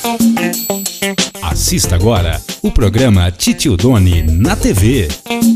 Assista agora o programa Titio Doni na TV.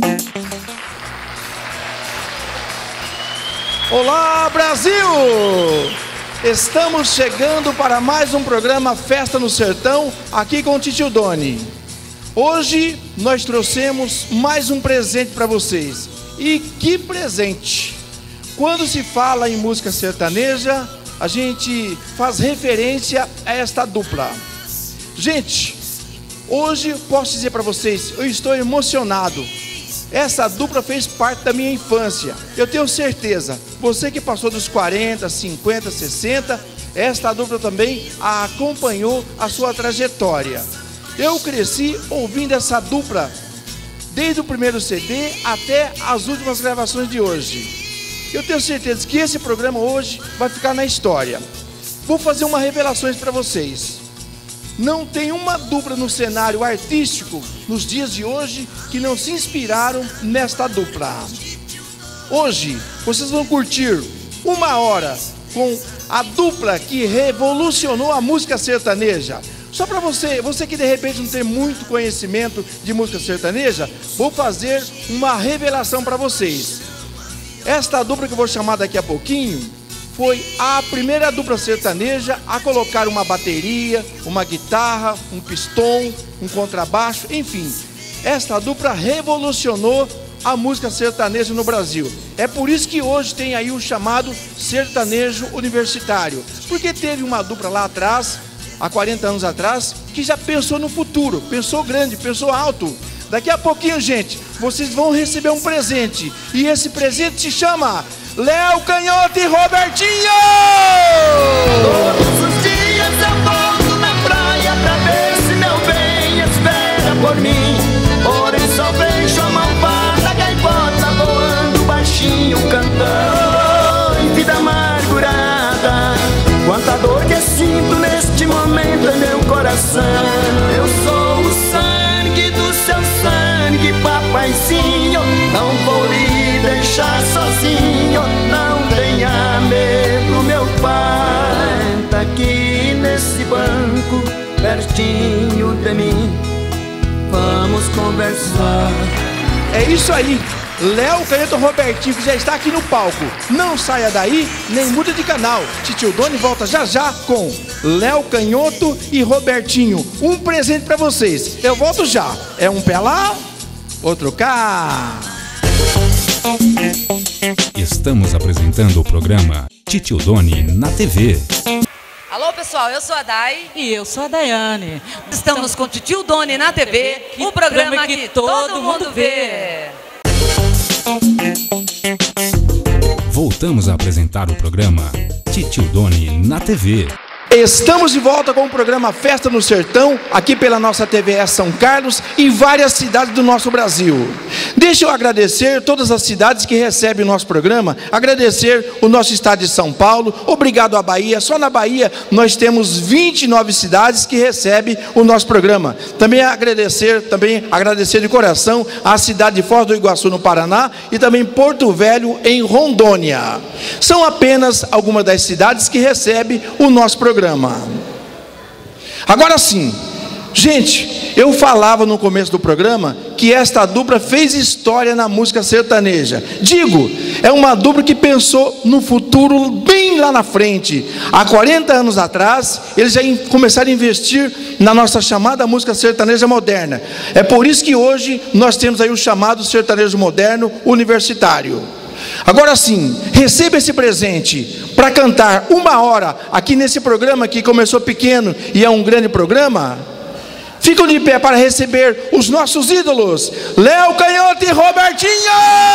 Olá, Brasil! Estamos chegando para mais um programa Festa no Sertão, aqui com o Titio Doni. Hoje nós trouxemos mais um presente para vocês. E que presente! Quando se fala em música sertaneja, a gente faz referência a esta dupla. Gente, hoje posso dizer para vocês, eu estou emocionado. Essa dupla fez parte da minha infância. Eu tenho certeza, você que passou dos 40, 50, 60, esta dupla também acompanhou a sua trajetória. Eu cresci ouvindo essa dupla, desde o primeiro CD até as últimas gravações de hoje. Eu tenho certeza que esse programa hoje vai ficar na história. Vou fazer uma revelação para vocês. Não tem uma dupla no cenário artístico, nos dias de hoje, que não se inspiraram nesta dupla. Hoje, vocês vão curtir 1 hora com a dupla que revolucionou a música sertaneja. Só para você que de repente não tem muito conhecimento de música sertaneja, vou fazer uma revelação para vocês. Esta dupla que eu vou chamar daqui a pouquinho foi a primeira dupla sertaneja a colocar uma bateria, uma guitarra, um pistão, um contrabaixo, enfim. Esta dupla revolucionou a música sertaneja no Brasil. É por isso que hoje tem aí o chamado sertanejo universitário. Porque teve uma dupla lá atrás, há 40 anos atrás, que já pensou no futuro, pensou grande, pensou alto. Daqui a pouquinho, gente, vocês vão receber um presente. E esse presente se chama Léo Canhoto e Robertinho! Todos os dias eu volto na praia pra ver se meu bem espera por mim. Porém só vejo a malvada gaivota voando baixinho cantando. Em vida amargurada, quanta dor que sinto neste momento em meu coração. Eu sou o sangue do seu sangue, papaizinho. Não vou lhe deixar sozinho, não tenha medo, meu pai. Tá aqui nesse banco, pertinho de mim, vamos conversar. É isso aí, Léo Canhoto e Robertinho, que já está aqui no palco. Não saia daí, nem muda de canal. Titio Doni volta já já com Léo Canhoto e Robertinho. Um presente para vocês. Eu volto já. É um pé lá, outro cá. Estamos apresentando o programa Titio Doni na TV. Alô pessoal, eu sou a Dai. E eu sou a Daiane. Estamos com Titio Doni na TV, um programa que todo mundo vê. Voltamos a apresentar o programa Titio Doni na TV. Estamos de volta com o programa Festa no Sertão, aqui pela nossa TVE São Carlos e várias cidades do nosso Brasil. Deixa eu agradecer todas as cidades que recebem o nosso programa, agradecer o nosso estado de São Paulo, obrigado à Bahia. Só na Bahia nós temos 29 cidades que recebem o nosso programa. Também agradecer de coração a cidade de Foz do Iguaçu, no Paraná, e também Porto Velho, em Rondônia. São apenas algumas das cidades que recebem o nosso programa. Agora sim, gente, eu falava no começo do programa que esta dupla fez história na música sertaneja. Digo, é uma dupla que pensou no futuro bem lá na frente. Há 40 anos atrás, eles já começaram a investir na nossa chamada música sertaneja moderna. É por isso que hoje nós temos aí o chamado sertanejo moderno universitário. Agora sim, receba esse presente para cantar 1 hora aqui nesse programa que começou pequeno e é um grande programa. Ficam de pé para receber os nossos ídolos, Léo Canhoto e Robertinho!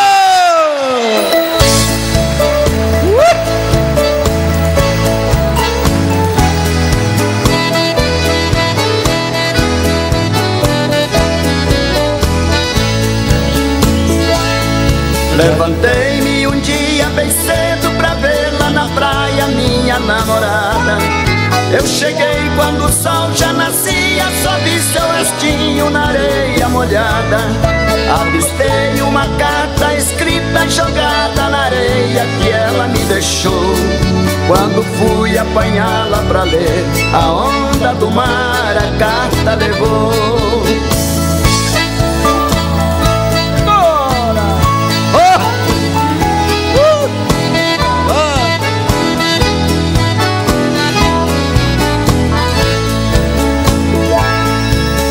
Levantei-me um dia bem cedo pra ver lá na praia minha namorada. Eu cheguei quando o sol já nascia, só vi seu rostinho na areia molhada. Avistei uma carta escrita jogada na areia que ela me deixou. Quando fui apanhá-la pra ler, a onda do mar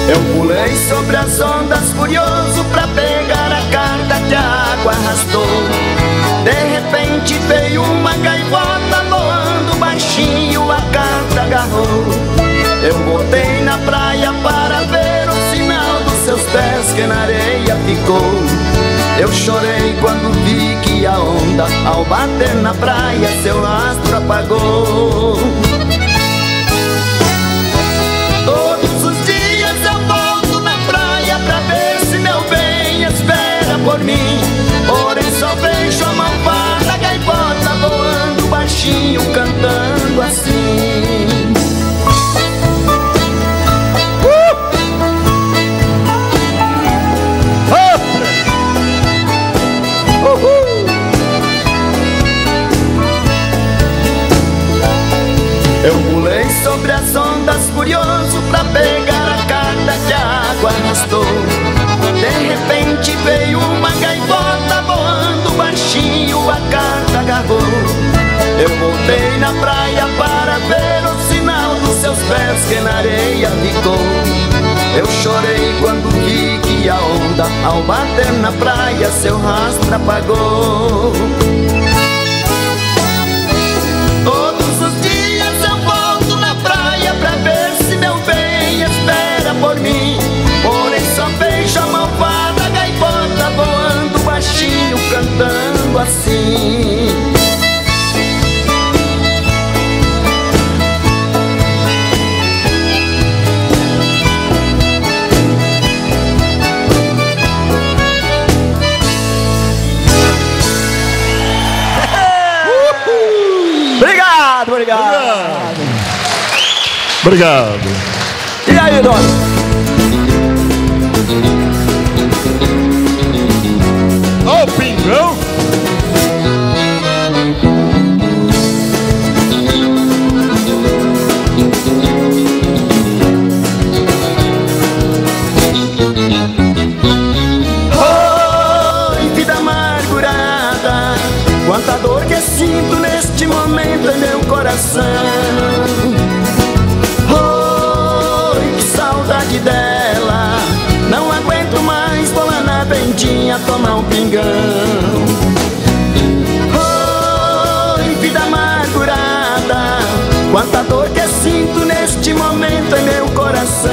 Eu pulei sobre as ondas furioso pra pegar a carta que a água arrastou. De repente veio uma gaivota voando baixinho, a carta agarrou. Eu botei na praia para ver o sinal dos seus pés que na areia ficou. Eu chorei quando vi que a onda, ao bater na praia, seu rastro apagou. Todos os dias eu volto na praia pra ver se meu bem espera por mim. Porém só vejo a malvada gaivota voando baixinho, cantando assim. Eu pulei sobre as ondas furioso pra pegar a carta que a água arrastou. De repente veio uma gaivota voando baixinho, a carta agarrou. Eu voltei na praia para ver o sinal dos seus pés que na areia ficou. Eu chorei quando vi que a onda, ao bater na praia, seu rastro apagou. Todos os dias eu volto na praia pra ver se meu bem espera por mim. Porém só vejo a malvada gaivota voando baixinho, cantando assim. Obrigado, obrigado. Obrigado. E aí, dona? Ó o pingão. Oi, vida amargurada, quanta dor que sinto neste momento em meu coração. Oi, que saudade dela, não aguento mais, vou lá na vendinha tomar um pingão. Oi, vida amargurada, quanta dor que sinto neste momento em meu coração.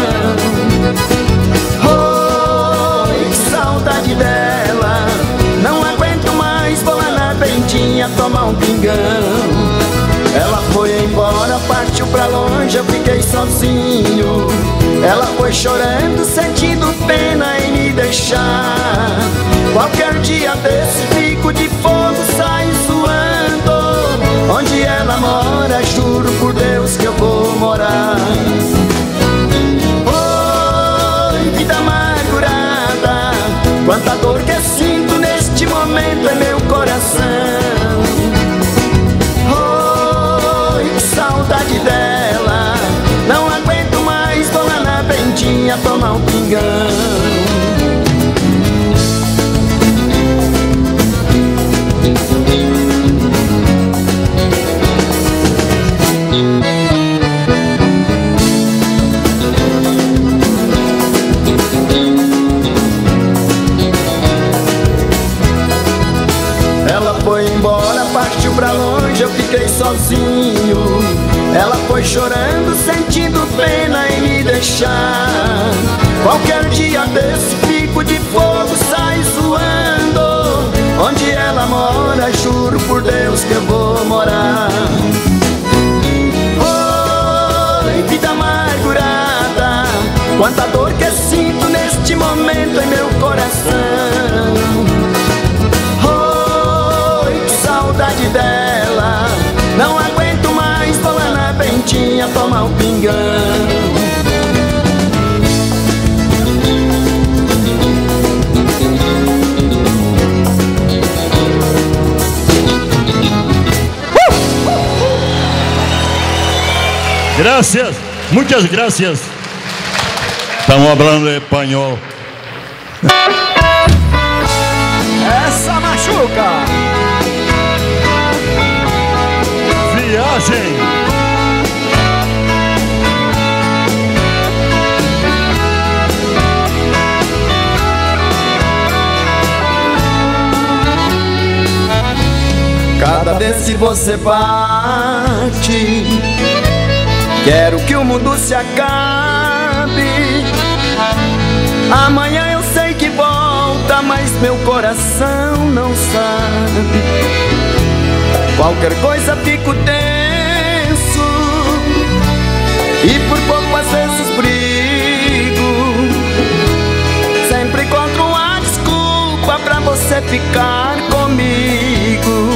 Oi, que saudade dela, não aguento mais, vou lá na vendinha tomar um pingão. Ela foi embora, partiu pra longe, eu fiquei sozinho. Ela foi chorando, sentindo pena em me deixar. Qualquer dia desse fico de fogo, saio suando. Onde ela mora, juro por Deus que eu vou morar. Oi, vida amargurada, quanta dor que sinto neste momento em meu coração. Oi, que saudade dela, não aguento mais, vou lá na vendinha tomar um pingão. Ela foi embora, partiu pra longe, eu fiquei sozinho. Ela foi chorando, sentindo pena em me deixar. Qualquer dia desse fico de fogo, saio zoando. Onde ela mora, juro por Deus que eu vou morar. Oi, vida amargurada, quanta dor que sinto neste momento em meu coração. Oi, que saudade dela, não aguento mais, vou lá na vendinha tomar um pingão. Gracias, muchas gracias. Estamos hablando espanhol. Essa machuca. Viagem. você parte. Quero que o mundo se acabe. Amanhã eu sei que volta, mas meu coração não sabe. Qualquer coisa fico tenso e por pouco às vezes brigo. Sempre encontro uma desculpa pra você ficar comigo.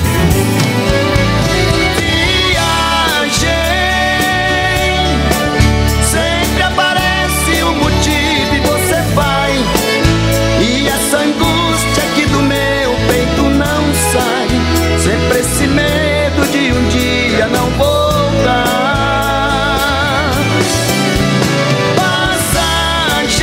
Esse medo de um dia não voltar. Passagem,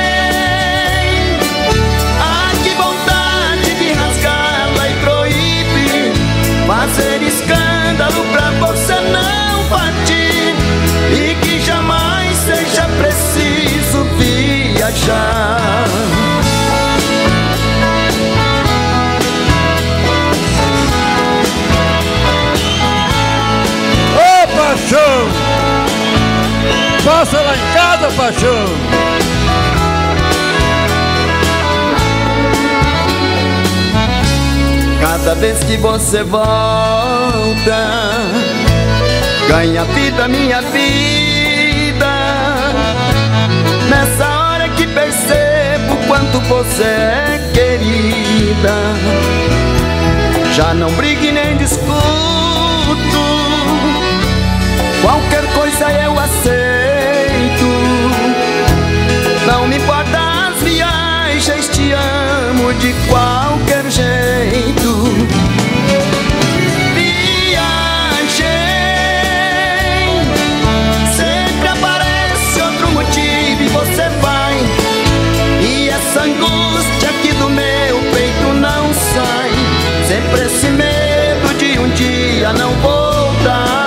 ah, que vontade de rasgá-la e proíbe fazer escândalo pra você não partir, e que jamais seja preciso viajar. Paixão, passa lá em casa, paixão. Cada vez que você volta, ganha vida minha vida. Nessa hora que percebo quanto você é querida. Já não brigue nem discuto, qualquer coisa eu aceito. Não me importa as viagens, te amo de qualquer jeito. Viagem, sempre aparece outro motivo e você vai, e essa angústia aqui do meu peito não sai. Sempre esse medo de um dia não voltar.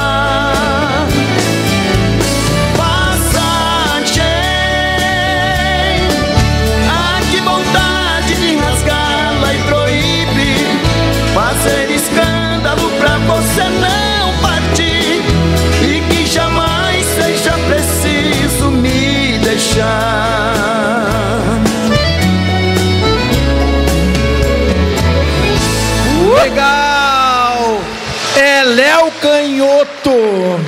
Fazer escândalo pra você não partir, e que jamais seja preciso me deixar. Legal! É Léo Canhoto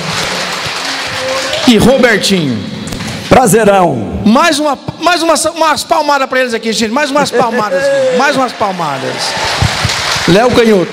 e Robertinho. Prazerão. Mais umas palmadas pra eles aqui, gente. Mais umas palmadas. Mais umas palmadas. Léo Canhoto.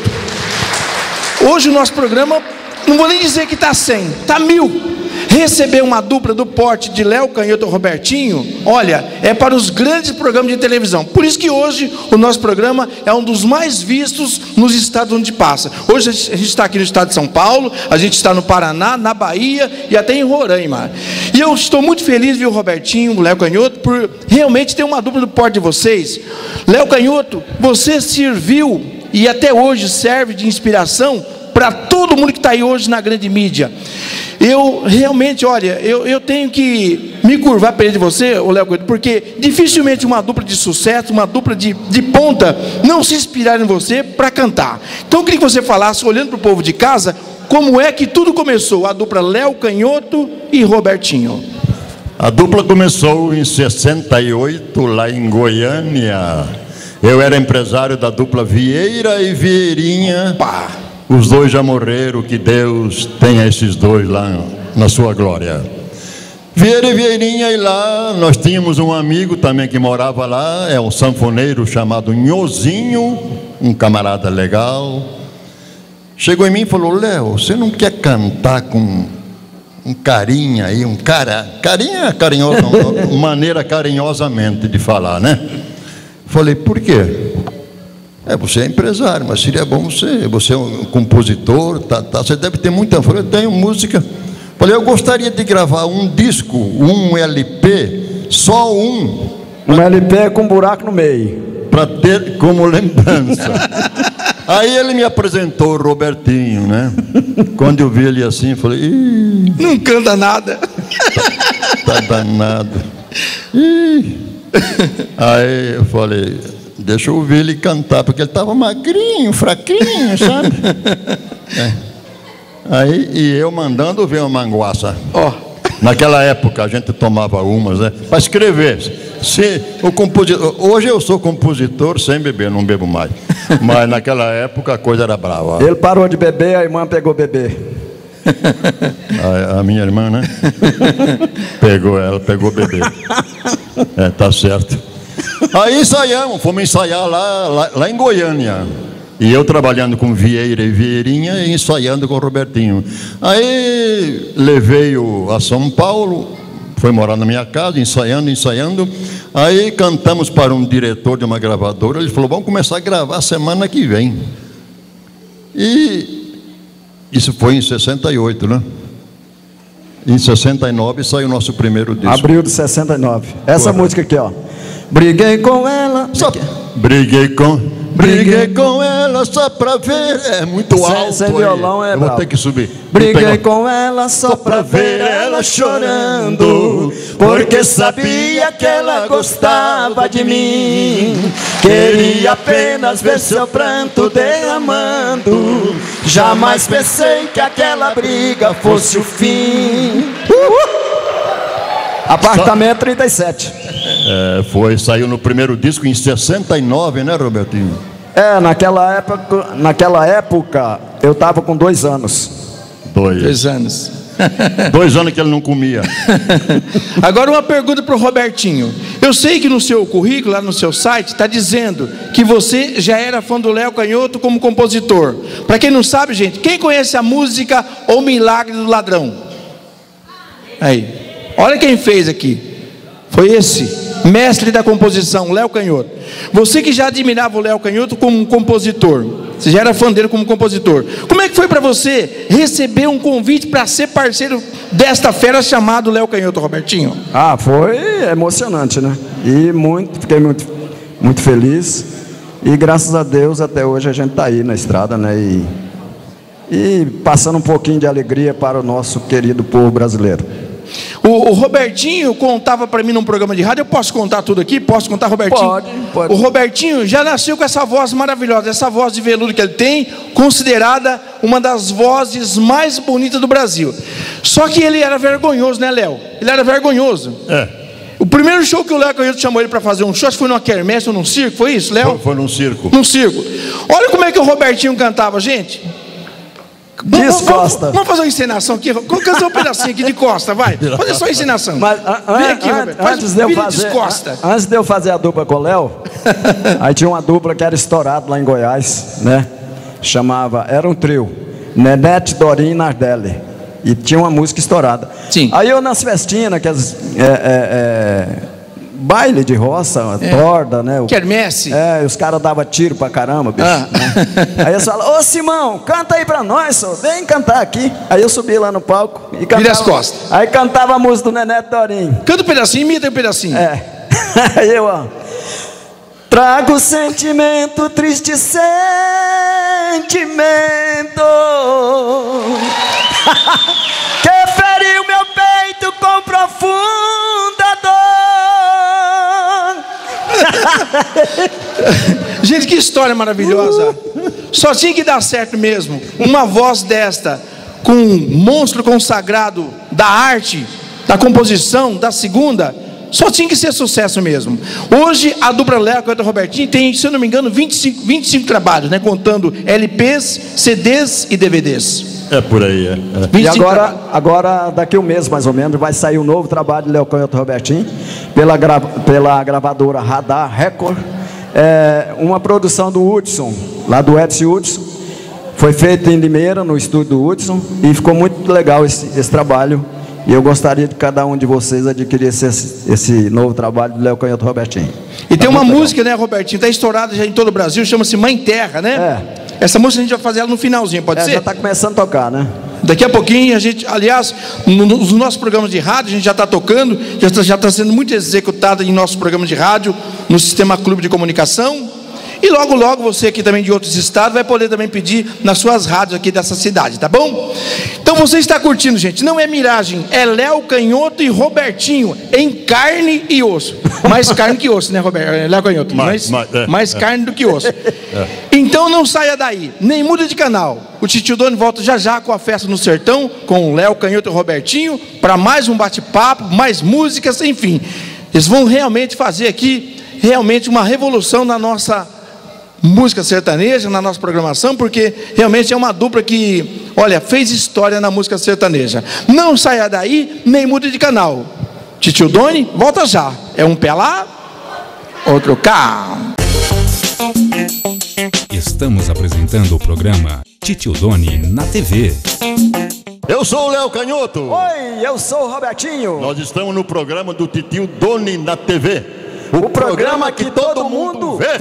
Hoje o nosso programa, não vou nem dizer que está 100, está 1000. Receber uma dupla do porte de Léo Canhoto e Robertinho, olha, é para os grandes programas de televisão. Por isso que hoje o nosso programa é um dos mais vistos nos estados onde passa. Hoje a gente está aqui no estado de São Paulo, a gente está no Paraná, na Bahia e até em Roraima. E eu estou muito feliz, viu, Robertinho, Léo Canhoto, por realmente ter uma dupla do porte de vocês. Léo Canhoto, você serviu e até hoje serve de inspiração para todo mundo que está aí hoje na grande mídia. Eu realmente, olha, eu tenho que me curvar perante você, Léo Canhoto, porque dificilmente uma dupla de sucesso, uma dupla de ponta, não se inspirar em você para cantar. Então eu queria que você falasse, olhando para o povo de casa, como é que tudo começou, a dupla Léo Canhoto e Robertinho. A dupla começou em 68, lá em Goiânia. Eu era empresário da dupla Vieira e Vieirinha. Pá. Os dois já morreram, que Deus tenha esses dois lá na sua glória. Vieira e Vieirinha, e lá nós tínhamos um amigo também que morava lá, é um sanfoneiro chamado Nhozinho, um camarada legal. Chegou em mim e falou: Léo, você não quer cantar com um carinha aí, um cara, carinha carinhosa, maneira carinhosamente de falar, né? Falei: por quê? Você é empresário, mas seria bom você é um compositor, você deve ter muita... Eu tenho música. Falei: eu gostaria de gravar um disco, um LP, só um. Um LP com buraco no meio. Para ter como lembrança. Aí ele me apresentou o Robertinho, né? Quando eu vi ele assim, falei: ih, não canta nada. Tá danado. Ih. Aí eu falei: deixa eu ver ele cantar, porque ele estava magrinho, fraquinho, sabe? Aí, e eu mandando ver uma manguaça. Naquela época a gente tomava umas, né? Para escrever. Se o compositor, hoje eu sou compositor sem beber, não bebo mais. Mas naquela época a coisa era brava. Ele parou de beber, a irmã pegou bebê. A minha irmã, né? Pegou bebê. Tá certo. Aí ensaiamos, fomos ensaiar lá em Goiânia. E eu trabalhando com Vieira e Vieirinha e ensaiando com o Robertinho. Aí levei-o a São Paulo, foi morar na minha casa, ensaiando. Aí cantamos para um diretor de uma gravadora. Ele falou, vamos começar a gravar semana que vem. E isso foi em 68, né? Em 69 saiu o nosso primeiro disco. Abril de 69. Essa música aqui, ó. Briguei com ela. Briguei com ela só pra ver. É muito alto. Sem violão é bravo. Vou ter que subir. Briguei com ela só pra ver ela chorando, porque sabia que ela gostava de mim. Queria apenas ver seu pranto derramando. Jamais pensei que aquela briga fosse o fim. Apartamento 37. Saiu no primeiro disco em 69, né, Robertinho? Naquela época eu estava com 2 anos. 2 anos. 2 anos que ele não comia. Agora uma pergunta para o Robertinho. Eu sei que no seu currículo, lá no seu site, está dizendo que você já era fã do Léo Canhoto como compositor. Para quem não sabe, gente, quem conhece a música O Milagre do Ladrão? Aí, olha quem fez aqui. Foi esse mestre da composição, Léo Canhoto. Você que já admirava o Léo Canhoto como compositor, você já era fã dele como compositor. Como é que foi para você receber um convite para ser parceiro desta fera chamado Léo Canhoto, Robertinho? Foi emocionante, né? E fiquei muito feliz. E graças a Deus até hoje a gente está aí na estrada, né? E passando um pouquinho de alegria para o nosso querido povo brasileiro. O Robertinho contava para mim num programa de rádio. Eu posso contar tudo aqui? Posso contar, Robertinho? Pode. O Robertinho já nasceu com essa voz maravilhosa, essa voz de veludo que ele tem, considerada uma das vozes mais bonitas do Brasil. Só que ele era vergonhoso, né, Léo? Ele era vergonhoso. O primeiro show que o Léo Canhoto chamou ele para fazer um show, acho que foi numa quermesse ou num circo, foi isso, Léo? Foi num circo. Num circo. Olha como é que o Robertinho cantava, gente. Descosta. Vamos fazer uma encenação aqui. Vamos cantar um pedacinho aqui de costa, vai. Fazer só a encenação. Mas vem aqui, Roberto. Antes de eu fazer a dupla com o Léo, aí tinha uma dupla que era estourada lá em Goiás, né? Era um trio, Nenete, Dorinho e Nardelli. E tinha uma música estourada. Sim. Aí eu nas festinhas, naquelas baile de roça, torda, né? Quermesse. Os caras davam tiro pra caramba, bicho. Né? Aí eles falaram, ô Simão, canta aí pra nós, só. Vem cantar aqui. Aí eu subi lá no palco e cantava. Vira as costas. Aí cantava a música do Nenete Dorinho. Canta um pedacinho, imita um pedacinho. Aí eu, ó. Trago sentimento, triste sentimento, que feriu meu peito com profunda dor. Gente, que história maravilhosa. Só tinha que dar certo mesmo. Uma voz desta, com um monstro consagrado da arte, da composição, da segunda, só tinha que ser sucesso mesmo. Hoje a dupla Léo Canhoto e Robertinho tem, se eu não me engano, 25 trabalhos, né? Contando LPs, CDs e DVDs. Por aí, E agora, daqui a um mês mais ou menos, vai sair um novo trabalho de Léo Canhoto e Robertinho, pela gravadora Radar Record. Uma produção do Hudson, lá do Edson Hudson. Foi feito em Limeira, no estúdio do Hudson, e ficou muito legal esse trabalho. E eu gostaria de cada um de vocês adquirir esse novo trabalho do Léo Canhoto e Robertinho. E tem uma música, né, Robertinho? Está estourada já em todo o Brasil, chama-se Mãe Terra, né? Essa música a gente vai fazer ela no finalzinho, pode ser? Já está começando a tocar, né? Daqui a pouquinho a gente, aliás, nos nossos programas de rádio, a gente já está tocando, já está sendo muito executada em nossos programas de rádio, no Sistema Clube de Comunicação. E logo, logo, você aqui também de outros estados vai poder também pedir nas suas rádios aqui dessa cidade, tá bom? Então você está curtindo, gente, não é miragem, é Léo Canhoto e Robertinho, em carne e osso. Mais carne que osso, né, Roberto? Léo Canhoto, mais carne do que osso. Então não saia daí, nem muda de canal. O Titio Doni volta já já com a Festa no Sertão, com o Léo Canhoto e o Robertinho, para mais um bate-papo, mais músicas, enfim. Eles vão realmente fazer aqui, realmente uma revolução na nossa música sertaneja, na nossa programação, porque realmente é uma dupla que, olha, fez história na música sertaneja. Não saia daí, nem mude de canal. Titio Doni, volta já. É um pé lá, outro cá. Estamos apresentando o programa Titio Doni na TV. Eu sou o Léo Canhoto. Oi, eu sou o Robertinho. Nós estamos no programa do Titio Doni na TV. O programa que todo mundo vê.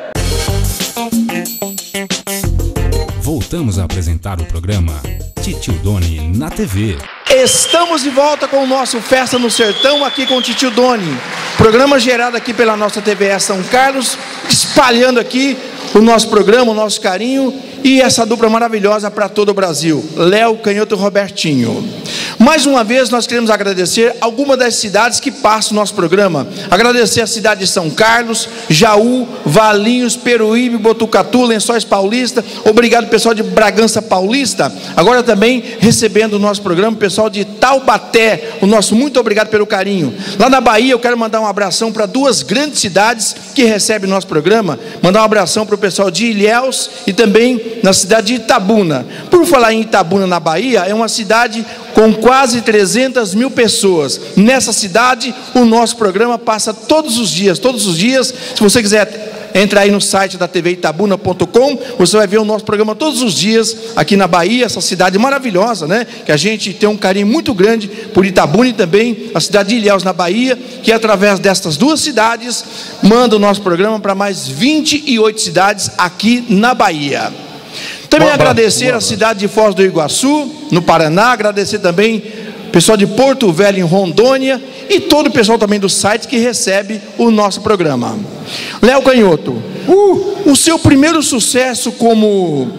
Voltamos a apresentar o programa Titio Doni na TV. Estamos de volta com o nosso Festa no Sertão, aqui com o Titio Doni. Programa gerado aqui pela nossa TVE São Carlos, espalhando aqui o nosso programa, o nosso carinho e essa dupla maravilhosa para todo o Brasil, Léo Canhoto e Robertinho. Mais uma vez nós queremos agradecer algumas das cidades que passam o nosso programa. Agradecer a cidade de São Carlos, Jaú, Valinhos, Peruíbe, Botucatu, Lençóis Paulista. Obrigado pessoal de Bragança Paulista. Agora também recebendo o nosso programa, o pessoal de Taubaté. O nosso muito obrigado pelo carinho. Lá na Bahia eu quero mandar um abração para duas grandes cidades que recebem o nosso programa. Mandar um abração para o pessoal de Ilhéus e também na cidade de Itabuna. Por falar em Itabuna na Bahia, é uma cidade com quase 300 mil pessoas. Nessa cidade o nosso programa passa todos os dias. Se você quiser entrar aí no site da tvitabuna.com, você vai ver o nosso programa todos os dias aqui na Bahia, essa cidade maravilhosa, né? Que a gente tem um carinho muito grande por Itabuna e também a cidade de Ilhéus na Bahia, que através destas duas cidades manda o nosso programa para mais 28 cidades aqui na Bahia. Também agradecer a cidade de Foz do Iguaçu, no Paraná, agradecer também o pessoal de Porto Velho, em Rondônia, e todo o pessoal também do site que recebe o nosso programa. Léo Canhoto, o seu primeiro sucesso como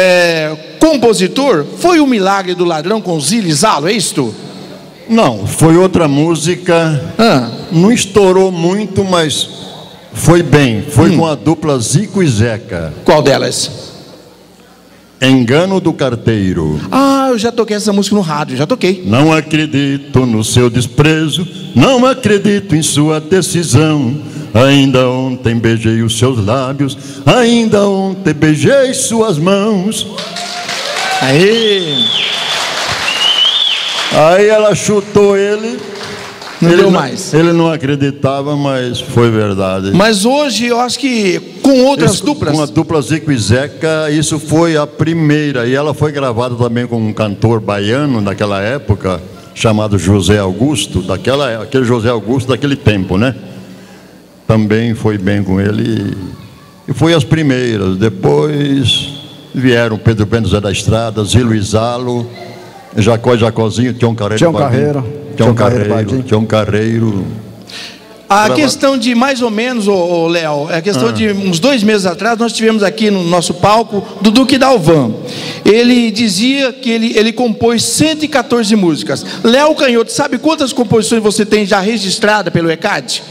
compositor foi o Milagre do Ladrão com Zila e Zalo, é isto? Não, foi outra música. Não estourou muito, mas foi bem. Foi com a dupla Zico e Zeca. Qual delas? Engano do Carteiro. Eu já toquei essa música no rádio, já toquei. Não acredito no seu desprezo, não acredito em sua decisão. Ainda ontem beijei os seus lábios, ainda ontem beijei suas mãos. Aí ela chutou ele. Não deu mais. Ele não acreditava, mas foi verdade. Mas hoje eu acho que com outras duplas. Com a dupla Zico e Zeca, isso foi a primeira. E ela foi gravada também com um cantor baiano naquela época, chamado José Augusto, aquele José Augusto daquele tempo, né? Também foi bem com ele. E foi as primeiras. Depois vieram Pedro Bento Zé da Estrada, Zilo e Zalo, Jacó e Jacozinho, Tião Carreiro. A questão de mais ou menos, Léo, a questão de uns 2 meses atrás, nós tivemos aqui no nosso palco do Duque Dalvan. Ele dizia que ele compôs 114 músicas. Léo Canhoto, sabe quantas composições você tem já registrada pelo ECAD?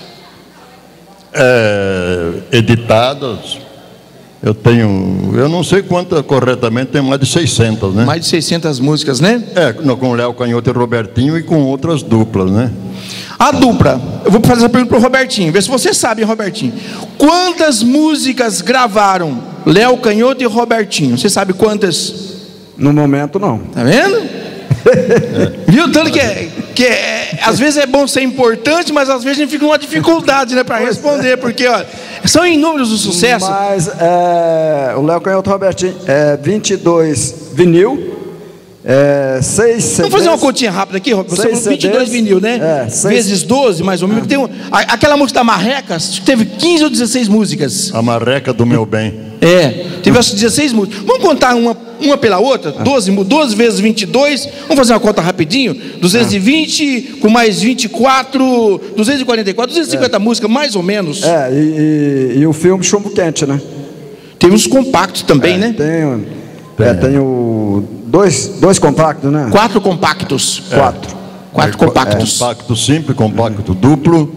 Editadas, eu não sei quantas corretamente, tem mais de 600, né? Mais de 600 músicas, né? Com Léo Canhoto e Robertinho e com outras duplas, né? A dupla, eu vou fazer essa pergunta para o Robertinho, vê se você sabe, Robertinho. Quantas músicas gravaram Léo Canhoto e Robertinho? Você sabe quantas? No momento, não. Tá vendo? Viu? Tanto que às vezes é bom ser importante, mas às vezes a gente fica numa dificuldade, né, para responder, porque ó, são inúmeros os sucessos. Mas o Léo Canhoto e Robertinho, 22 vinil, 6 CDs. Vamos fazer uma continha rápida aqui, Roberto. Você falou 22 vinil, né? Vezes 12, mais ou menos. Tem aquela música da Marreca, teve 15 ou 16 músicas. A Marreca do Meu Bem. Teve as 16 músicas. Vamos contar uma pela outra? 12 vezes 22. Vamos fazer uma conta rapidinho? 220 com mais 24, 244, 250 músicas, mais ou menos. E o filme Chumbo Quente, né? Teve uns compactos também, né? Tem dois compactos, né? 4 compactos. 4 compactos. Compacto simples, compacto duplo.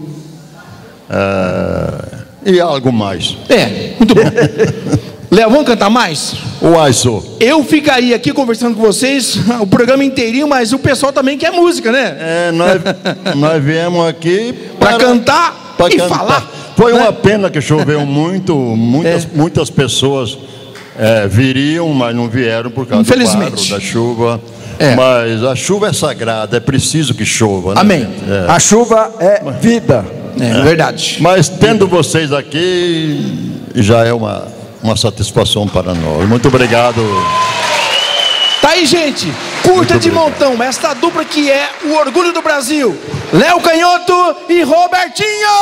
E algo mais. Muito bom. Léo, vamos cantar mais? Eu ficaria aqui conversando com vocês o programa inteirinho, mas o pessoal também quer música, né? Nós viemos aqui para cantar e falar. Foi uma pena que choveu muito, muitas pessoas viriam, mas não vieram por causa do quadro, da chuva. Mas a chuva é sagrada, é preciso que chova. Né? Amém. A chuva é vida. É verdade. Mas tendo vocês aqui, já é uma satisfação para nós. Muito obrigado. Tá aí, gente. Curta de montão esta dupla que é o orgulho do Brasil. Léo Canhoto e Robertinho.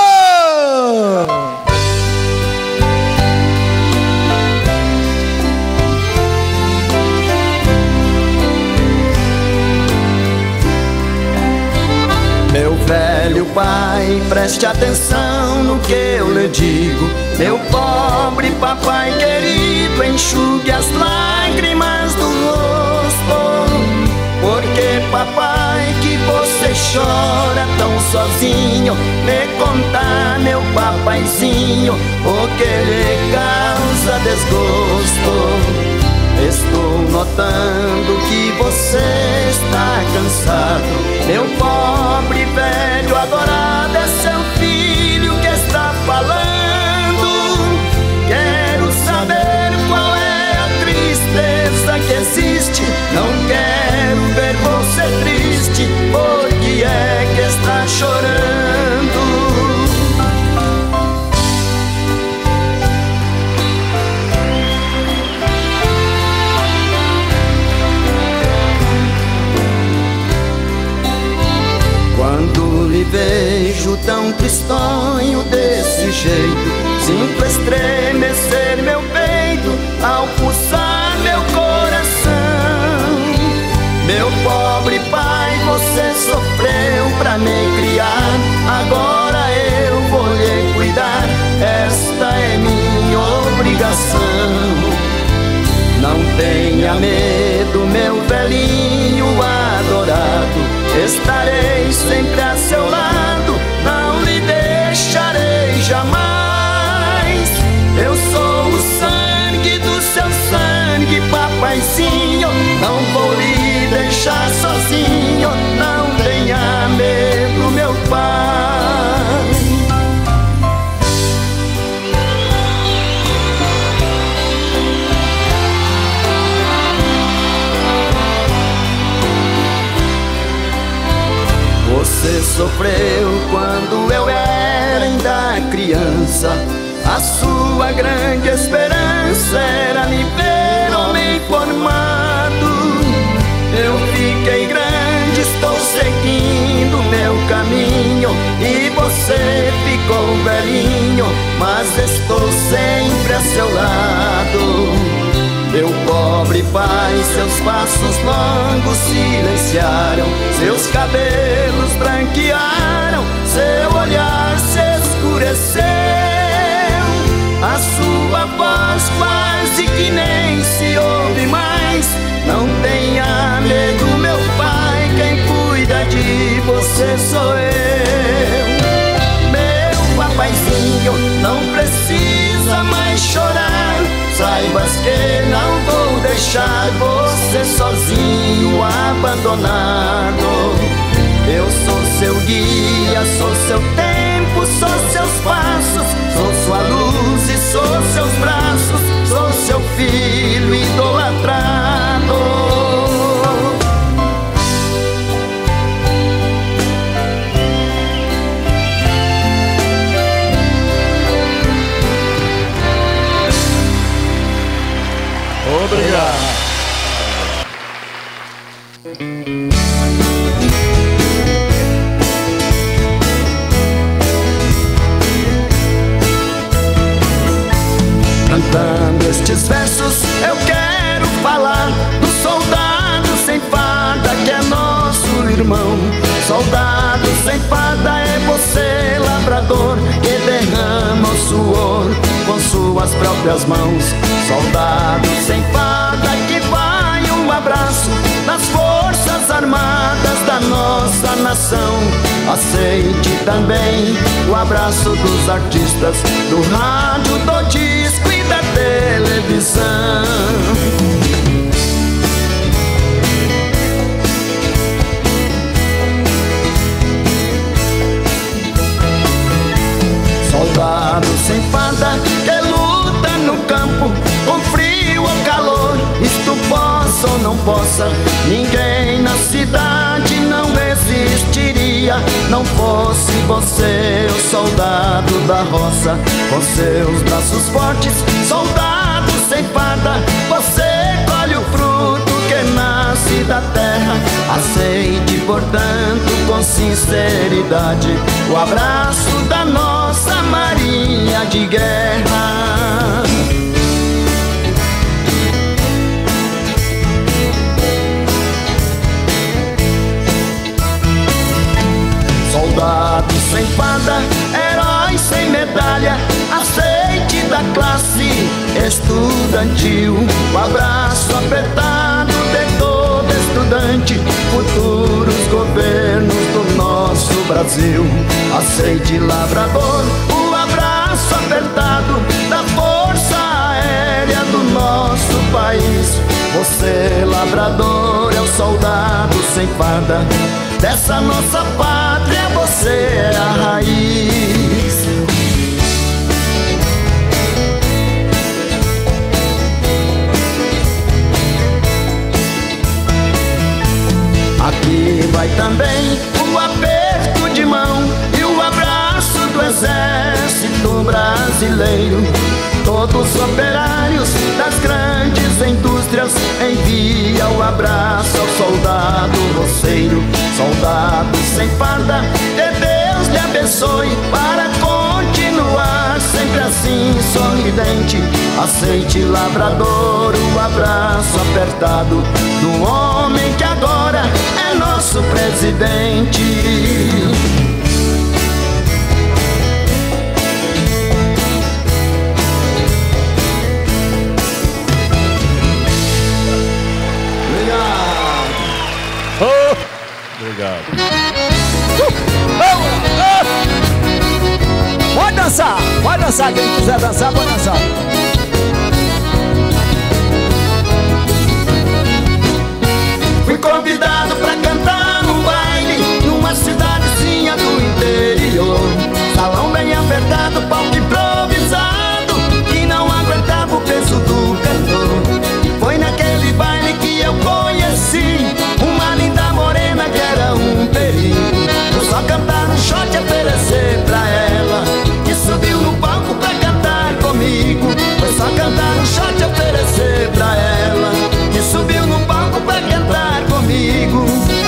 Meu velho pai, preste atenção no que eu lhe digo. Meu pobre papai querido, enxugue as lágrimas do rosto. Porque papai, que você chora tão sozinho, me conta, meu papaizinho, o que lhe causa desgosto. Estou notando que você está cansado. Meu pobre velho adorado, é seu filho que está falando. Quero saber qual é a tristeza que existe. Não quero ver você triste. Por que é que está chorando? Quando lhe vejo tão tristonho desse jeito, sinto estremecer meu peito ao pulsar meu coração. Meu pobre pai, você sofreu pra me criar, agora eu vou lhe cuidar, esta é minha obrigação. Não tenha medo, meu velhinho adorado, estarei sempre a seu lado, não lhe deixarei jamais. Eu sou o sangue do seu sangue, papaizinho, não vou lhe deixar sozinho. Não tenha medo, meu pai. Você sofreu quando eu era ainda criança. A sua grande esperança era me ver homem formado. Eu fiquei grande, estou seguindo meu caminho, e você ficou velhinho, mas estou sempre a seu lado. Meu pobre pai, seus passos longos silenciaram, seus cabelos branquearam, seu olhar se escureceu, a sua voz quase que nem se ouve mais. Não tenha medo, meu pai, quem cuida de você sou eu. Meu papaizinho, não precisa mais chorar, saibas que não vou deixar você sozinho, abandonado. Eu sou seu guia, sou seu tempo, sou seus passos, sou sua luz e sou seus braços, sou seu filho idolatrado. Obrigado. Soldado sem farda é você, lavrador, que derrama o suor com suas próprias mãos. Soldado sem farda que vai um abraço nas Forças Armadas da nossa nação. Aceite também o abraço dos artistas do rádio, do disco e da televisão. Soldado sem farda que luta no campo, com frio ou calor, isto possa ou não possa, ninguém na cidade não existiria, não fosse você o soldado da roça, com seus braços fortes. Soldado sem farda, você colhe o fruto que nasce da terra. Aceite, portanto, com sinceridade o abraço da nossa Marinha de Guerra. Soldado sem farda, herói sem medalha, aceite da classe estudantil o abraço apertado de todo estudante, futuros governos do nosso Brasil. Aceite, lavrador, o abraço apertado da Força Aérea do nosso país. Você, lavrador, é o soldado sem farda dessa nossa pátria, você é a raiz. Aqui vai também o aperto de mão e o abraço do Exército Brasileiro. Todos os operários das grandes indústrias envia o abraço ao soldado roceiro. Soldado sem farda, que Deus lhe abençoe para continuar sempre assim sorridente. Aceite, lavrador, o abraço apertado do homem que agora é nosso presidente. Obrigado. Pode dançar, quem quiser dançar, pode dançar. Fui convidado pra cantar num baile numa cidadezinha do interior. Salão bem apertado, palco improvisado, que não aguentava o peso do cantor. E foi naquele baile que eu conheci uma linda morena que era um perigo. Eu só cantar um shot e oferecer pra ela, que subiu no palco pra cantar comigo. Foi só cantar um shot e oferecer pra ela, que subiu no palco pra cantar comigo.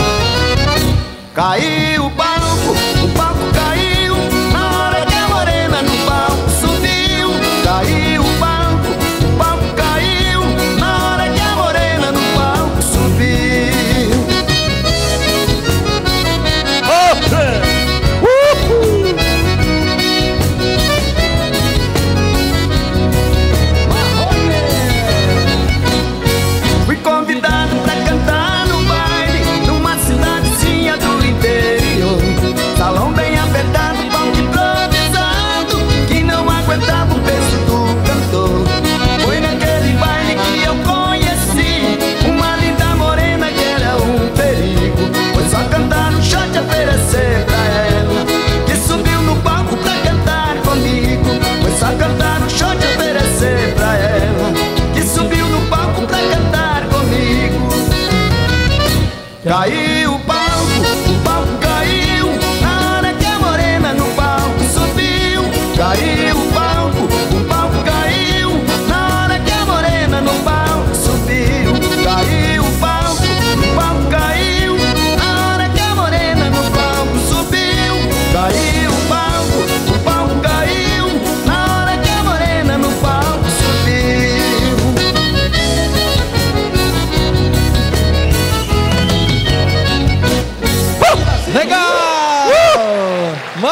Caiu o palco caiu, na hora que a morena no palco subiu. Caiu o palco caiu, na hora que a morena no palco subiu. Fui convidado pra cantar no baile numa cidadezinha do interior.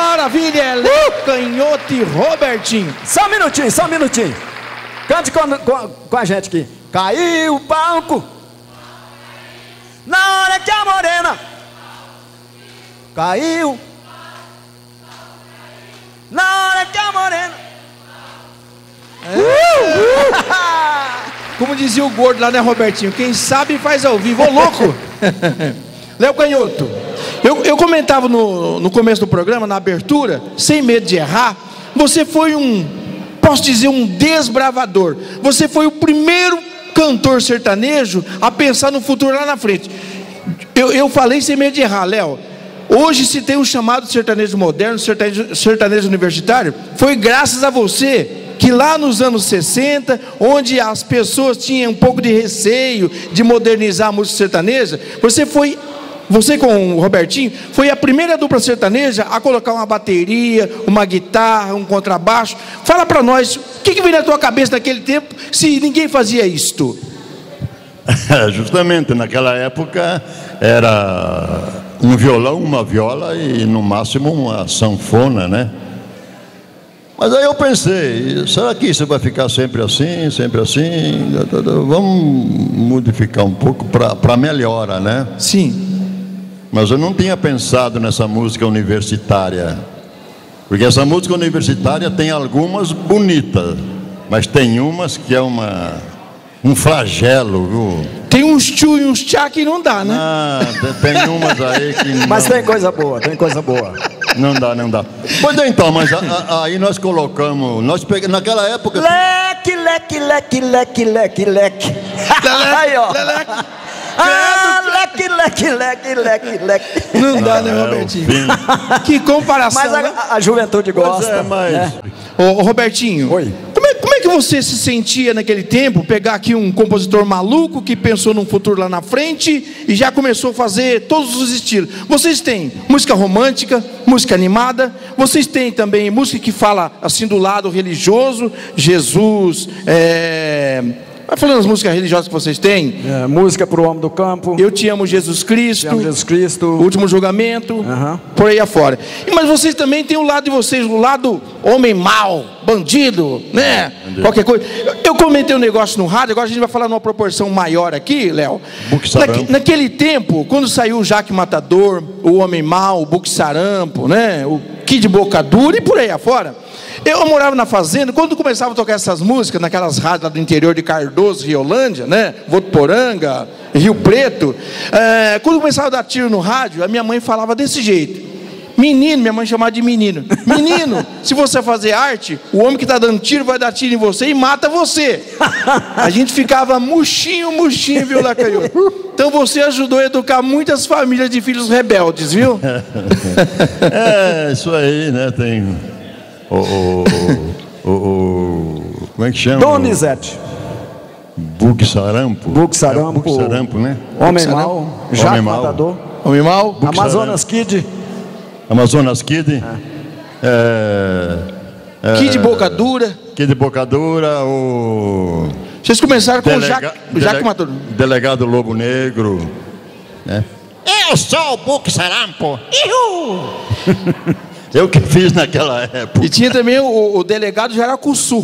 Maravilha, é Léo Canhoto e Robertinho. Só um minutinho. Cante com a gente aqui. Caiu o palco na hora que a morena caiu. Na hora que a morena. Como dizia o gordo lá, né, Robertinho? Quem sabe faz ao vivo. Ô, louco! Léo Canhoto, eu comentava no começo do programa, na abertura, sem medo de errar, você foi posso dizer, um desbravador. Você foi o primeiro cantor sertanejo a pensar no futuro lá na frente. Eu falei sem medo de errar, Léo. Hoje se tem um chamado sertanejo moderno, sertanejo universitário, foi graças a você, que lá nos anos 60, onde as pessoas tinham um pouco de receio de modernizar a música sertaneja, você com o Robertinho, foi a primeira dupla sertaneja a colocar uma bateria, uma guitarra, um contrabaixo. Fala para nós, o que veio na tua cabeça naquele tempo, se ninguém fazia isto? Justamente, naquela época, era um violão, uma viola e, no máximo, uma sanfona, né? Mas aí eu pensei, será que isso vai ficar sempre assim, sempre assim? Vamos modificar um pouco para melhora, né? Sim. Mas eu não tinha pensado nessa música universitária, porque essa música universitária tem algumas bonitas, mas tem umas que é um flagelo, viu? Tem uns tchu e uns tchá que não dá, né? Ah, tem umas aí que não... Mas tem coisa boa. Não dá. Pois então, mas aí nós colocamos, naquela época... Leque. Aí, ó. Leque. Não dá, né, Robertinho? Que comparação. Mas a juventude gosta. Mas... Ô, Robertinho. Oi. Como é que você se sentia naquele tempo, pegar aqui um compositor maluco que pensou num futuro lá na frente e já começou a fazer todos os estilos? Vocês têm música romântica, música animada, vocês têm também música que fala assim do lado religioso, Jesus, vai falando as músicas religiosas que vocês têm. Música para o homem do campo. Eu te amo, Jesus Cristo. O Último julgamento. Por aí afora. Mas vocês também têm o lado de vocês, o lado homem mau, bandido, né? Qualquer coisa. Eu comentei um negócio no rádio, agora a gente vai falar numa proporção maior aqui, Léo. Naquele tempo, quando saiu o Jaque Matador, o Homem Mau, o Buque Sarampo, né? O Kid Boca Dura e por aí afora. Eu morava na fazenda, quando começava a tocar essas músicas, naquelas rádios lá do interior de Cardoso, Riolândia, né? Votuporanga, Rio Preto, quando começava a dar tiro no rádio, a minha mãe falava desse jeito. Menino, minha mãe chamava de menino. Menino, se você fazer arte, o homem que está dando tiro vai dar tiro em você e mata você. A gente ficava murchinho, viu, Léo Canhoto? Então você ajudou a educar muitas famílias de filhos rebeldes, viu? Isso aí, né? Tem... como é que chama? Donizete. Buque Sarampo, né? Homem Mau, Jaque Matador. Homem Mau, Amazonas Kid. Kid Boca Dura. Vocês começaram com o Jaque Matador. Delegado Lobo Negro, né? Eu sou o Buque Sarampo. Eu que fiz naquela época. E tinha também o delegado Jaracuçu.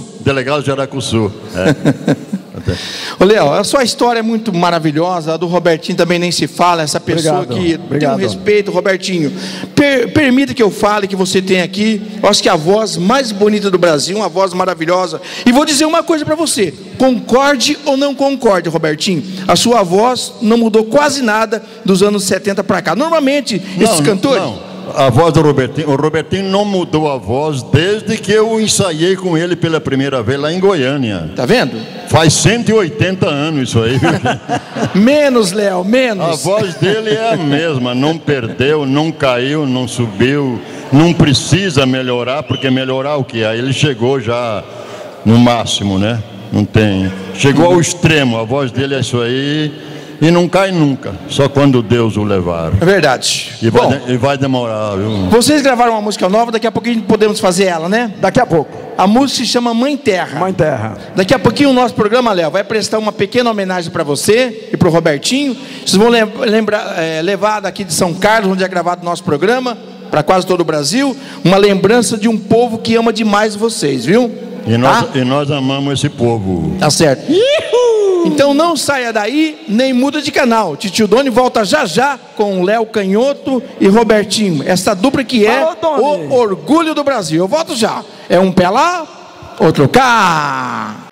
Ô, Léo, a sua história é muito maravilhosa. A do Robertinho também nem se fala. Essa pessoa que tem um respeito, Robertinho. Permita que eu fale que você tem aqui, eu acho que a voz mais bonita do Brasil, uma voz maravilhosa. E vou dizer uma coisa para você: concorde ou não concorde, Robertinho, a sua voz não mudou quase nada dos anos 70 para cá. Normalmente, esses cantores... A voz do Robertinho, o Robertinho não mudou a voz desde que eu ensaiei com ele pela primeira vez lá em Goiânia. Tá vendo? Faz 180 anos isso aí. Menos, Léo, menos. A voz dele é a mesma, não perdeu, não caiu, não subiu, não precisa melhorar, porque melhorar o que? Aí ele chegou já no máximo, né? Não tem. Chegou ao extremo, a voz dele é isso aí. E não cai nunca, só quando Deus o levar. É verdade. E vai demorar, viu? Vocês gravaram uma música nova, daqui a pouquinho podemos fazer ela, né? Daqui a pouco. A música se chama Mãe Terra. Mãe Terra. Daqui a pouquinho o nosso programa, Léo, vai prestar uma pequena homenagem para você e para o Robertinho. Vocês vão levar daqui de São Carlos, onde é gravado o nosso programa, para quase todo o Brasil, uma lembrança de um povo que ama demais vocês, viu? E nós amamos esse povo. Tá certo. Então não saia daí, nem muda de canal. Titio Doni volta já já com Léo Canhoto e Robertinho. Essa dupla que é o orgulho do Brasil. Eu volto já. É um pé lá, outro cá.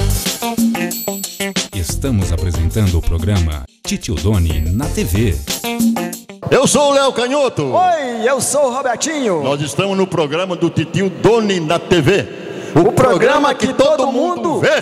Estamos apresentando o programa Titio Doni na TV. Eu sou o Léo Canhoto. Oi, eu sou o Robertinho. Nós estamos no programa do Titio Doni na TV. O programa que todo mundo vê.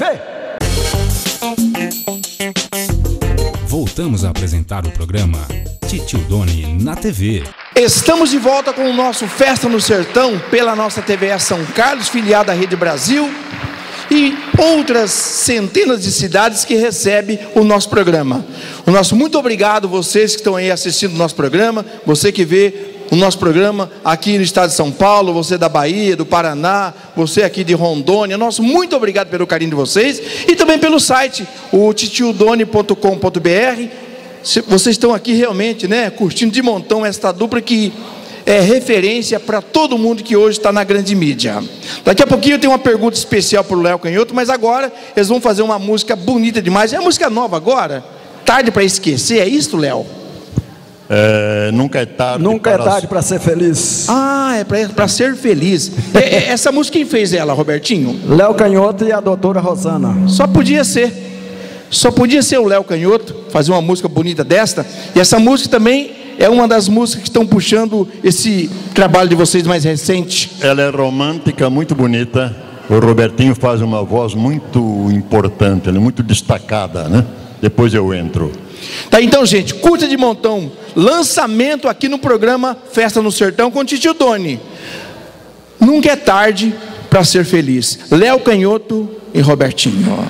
Voltamos a apresentar o programa Titio Doni na TV. Estamos de volta com o nosso Festa no Sertão pela nossa TVE São Carlos, filiada à Rede Brasil, e outras centenas de cidades que recebem o nosso programa. O nosso muito obrigado vocês que estão aí assistindo o nosso programa, você que vê o nosso programa aqui no estado de São Paulo, você da Bahia, do Paraná, você aqui de Rondônia. Nosso muito obrigado pelo carinho de vocês e também pelo site, o titiodoni.com.br. Vocês estão aqui realmente, né, curtindo de montão esta dupla que é referência para todo mundo que hoje está na grande mídia. Daqui a pouquinho eu tenho uma pergunta especial para o Léo Canhoto, mas agora eles vão fazer uma música bonita demais. É uma música nova agora? Tarde para esquecer, é isso, Léo? Nunca é tarde. Nunca é tarde para ser feliz. Ah, é para ser feliz. Essa música quem fez ela, Robertinho? Léo Canhoto e a doutora Rosana. Só podia ser o Léo Canhoto fazer uma música bonita desta. E essa música também é uma das músicas que estão puxando esse trabalho de vocês mais recente. Ela é romântica, muito bonita. O Robertinho faz uma voz muito importante, ela é muito destacada, né? Depois eu entro. Tá, então, gente, curta de montão, lançamento aqui no programa Festa no Sertão com Titio Doni. Nunca é tarde para ser feliz. Léo Canhoto e Robertinho.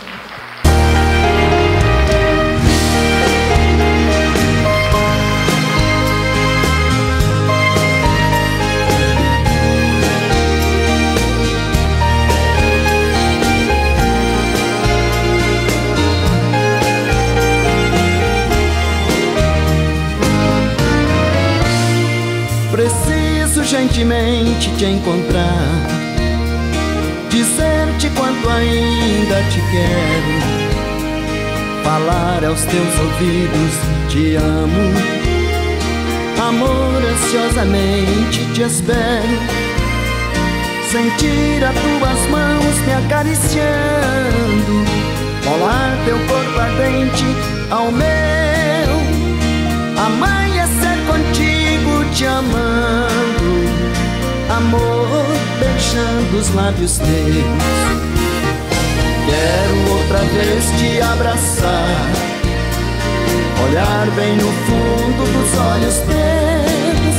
Gentilmente te encontrar, dizer-te quanto ainda te quero, falar aos teus ouvidos te amo, amor, ansiosamente te espero, sentir as tuas mãos me acariciando, colar teu corpo ardente ao meu, amanhecer contigo te amando, amor, beijando os lábios teus. Quero outra vez te abraçar, olhar bem no fundo dos olhos teus,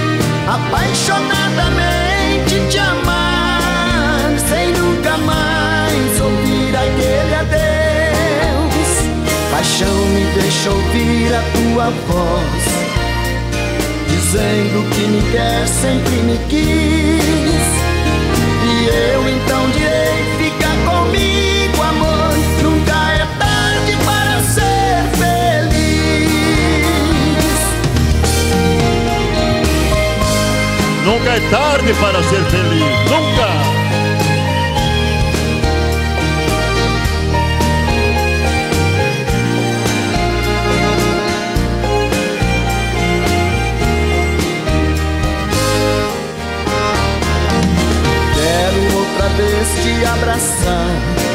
apaixonadamente te amar, sem nunca mais ouvir aquele adeus. Paixão me deixa ouvir a tua voz, dizendo que me quer, sempre me quis. E eu então direi, fica comigo, amor, nunca é tarde para ser feliz. Nunca é tarde para ser feliz, nunca. Te abraçar,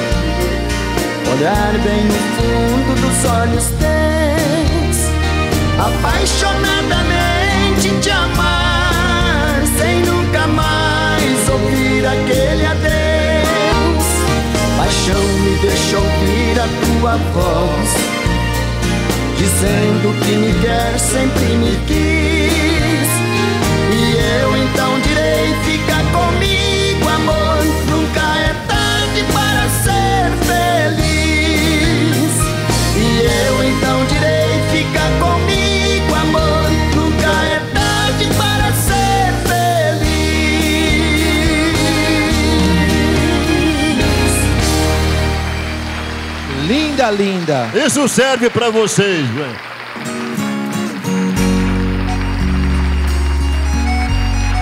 olhar bem no fundo dos olhos teus, apaixonadamente te amar, sem nunca mais ouvir aquele adeus. Paixão me deixa ouvir a tua voz, dizendo que me quer, sempre me quis. E eu então direi, fica comigo, amor, nunca é tarde para ser feliz. E eu então direi, fica comigo, amor, nunca é tarde para ser feliz. Linda, linda. Isso serve para vocês, velho.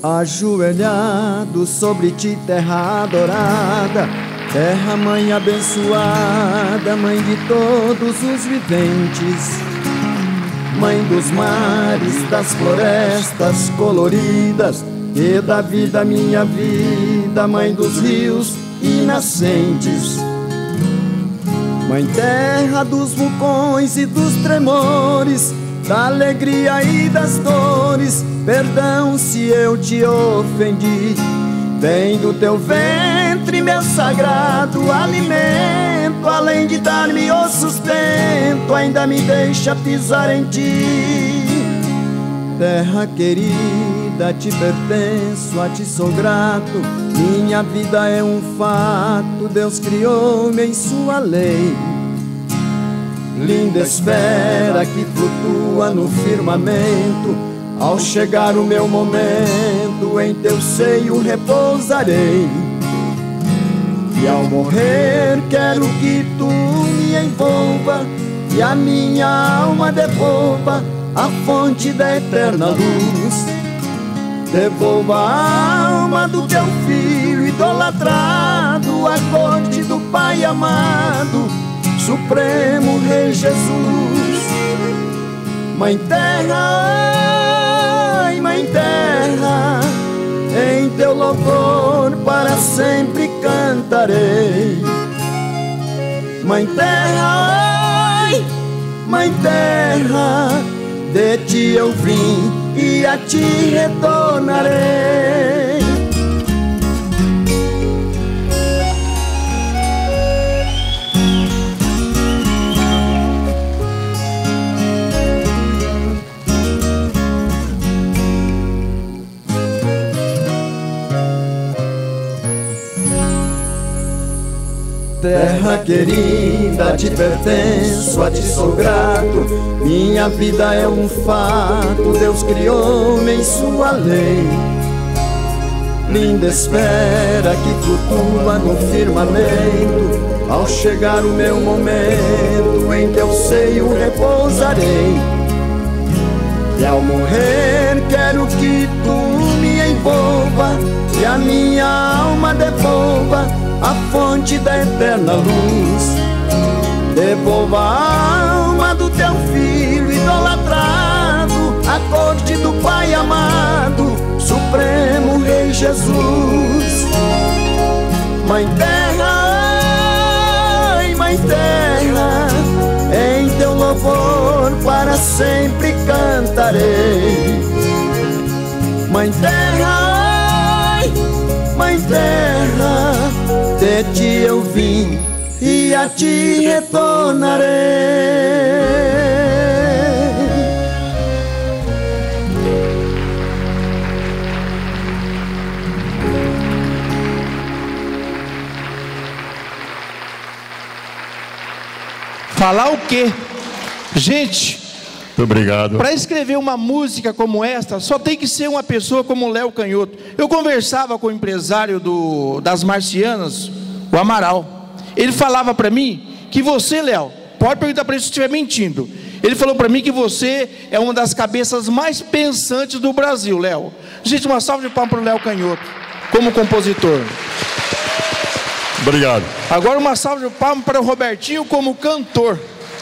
ajoelhado sobre ti, terra adorada, terra mãe abençoada, mãe de todos os viventes, mãe dos mares, das florestas coloridas, e da vida minha vida, mãe dos rios e nascentes, mãe terra dos vulcões e dos tremores, da alegria e das dores, perdão se eu te ofendi. Vem do teu ventre, meu sagrado alimento, além de dar-me o sustento, ainda me deixa pisar em ti. Terra querida, te pertenço, a ti sou grato, minha vida é um fato, Deus criou-me em sua lei. Linda esfera que flutua no firmamento, ao chegar o meu momento, em teu seio repousarei. E ao morrer quero que tu me envolva, e a minha alma devolva a fonte da eterna luz. Devolva a alma do teu filho idolatrado, a corte do Pai amado, Supremo Rei Jesus. Mãe terra, ai mãe terra, em teu louvor para sempre cantarei. Mãe terra, ai mãe terra, de ti eu vim e a ti retornarei. Terra querida, te pertenço, a ti sou grato, minha vida é um fato, Deus criou-me em sua lei. Linda esfera que flutua no firmamento, ao chegar o meu momento, em teu seio repousarei. E ao morrer quero que tu me envolva, e a minha alma devolva a fonte da eterna luz. Devolva a alma do teu filho idolatrado, a corte do Pai amado, Supremo Rei Jesus. Mãe terra, ai mãe terra, em teu louvor para sempre cantarei. Mãe terra, ai mãe terra, de ti eu vim e a ti retornarei. Falar o quê? Gente, muito obrigado. Para escrever uma música como esta, só tem que ser uma pessoa como o Léo Canhoto. Eu conversava com o empresário das Marcianas, o Amaral. Ele falava para mim que você, Léo, pode perguntar para ele se estiver mentindo. Ele falou para mim que você é uma das cabeças mais pensantes do Brasil, Léo. Gente, uma salva de palmas para o Léo Canhoto, como compositor. Obrigado. Agora uma salva de palmas para o Robertinho como cantor.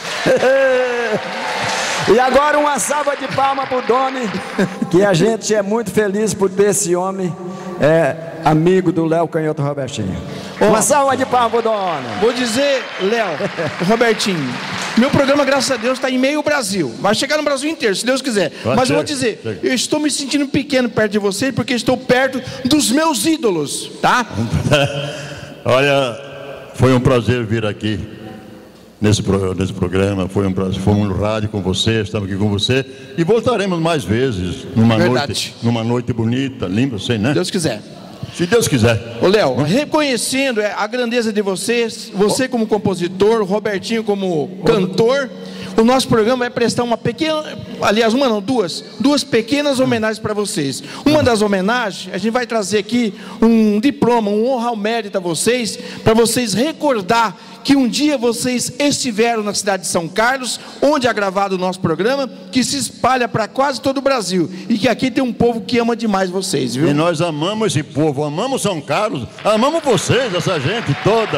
E agora uma salva de palmas para o Doni, que a gente é muito feliz por ter esse homem, amigo do Léo Canhoto Robertinho. Uma salva de palmas para o Doni. Vou dizer, Léo, Robertinho, meu programa, graças a Deus, está em meio Brasil. Vai chegar no Brasil inteiro, se Deus quiser. Mas eu vou dizer, eu estou me sentindo pequeno perto de vocês, porque estou perto dos meus ídolos, tá? Olha, foi um prazer vir aqui nesse programa, foi um prazer, fomos no rádio com você, estamos aqui com você e voltaremos mais vezes numa noite bonita, limpa, sei, né? Deus quiser. Se Deus quiser. Ô Léo, reconhecendo a grandeza de vocês, você como compositor, o Robertinho como cantor, o nosso programa vai prestar uma pequena, aliás, uma não, duas pequenas homenagens para vocês. Uma das homenagens, a gente vai trazer aqui um diploma, um honra ao mérito a vocês, para vocês recordar que um dia vocês estiveram na cidade de São Carlos, onde é gravado o nosso programa, que se espalha para quase todo o Brasil, e que aqui tem um povo que ama demais vocês, viu? E nós amamos esse povo, amamos São Carlos, amamos vocês, essa gente toda.